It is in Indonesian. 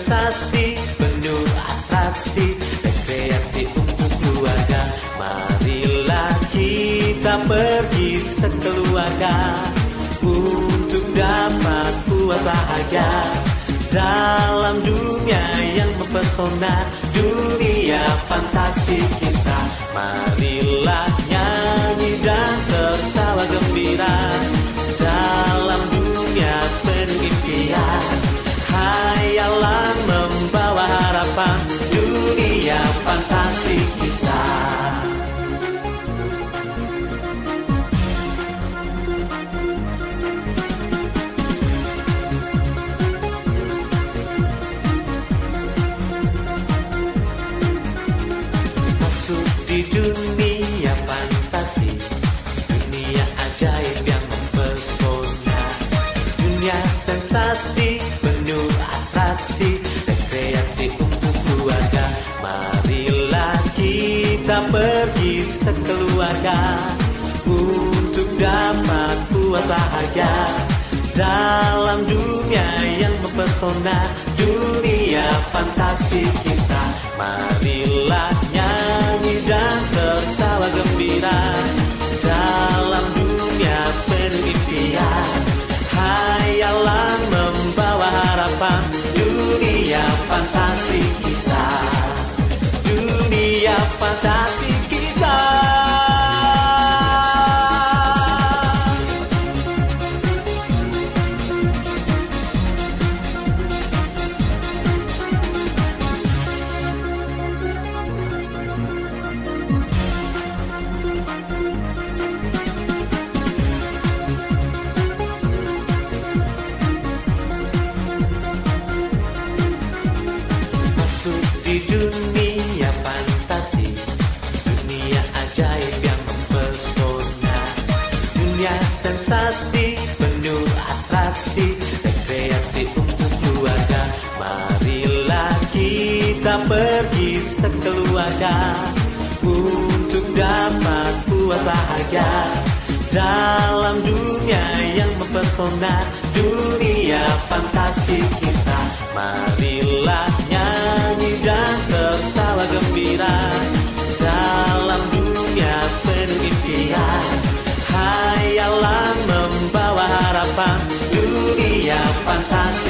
sensasi, penuh atraksi, rekreasi untuk keluarga. Marilah kita pergi sekeluarga untuk dapat buat bahagia dalam dunia yang mempesona, dunia fantasi kita. Marilah nyanyi dan tertawa gembira dalam dunia penuh impian. Hayalan membawa harapan, dunia fantasi kita. Masuk di dunia fantasi, dunia ajaib yang mempesona, dunia sensasi, penuh atraksi, rekreasi untuk keluarga. Marilah kita pergi sekeluarga untuk dapat buat bahagia dalam dunia yang mempesona, dunia fantasi kita. Marilah nyanyi dan tertawa gembira dalam dunia penuh impian. Hayalan membawa harapan, dunia fantasi kita, dunia fantasi kita. Di dunia fantasi, dunia ajaib yang mempesona, dunia sensasi, penuh atraksi, rekreasi untuk keluarga. Marilah kita pergi sekeluarga untuk dapat buat bahagia dalam dunia yang mempesona, dunia fantasi kita. Marilah nyanyi dan tertawa gembira dalam dunia penuh impian. Hayalan membawa harapan, dunia fantasi